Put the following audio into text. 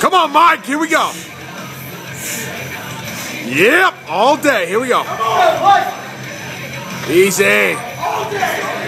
Come on, Mike. Here we go. Yep, all day. Here we go. Come on, Mike. Easy. All day.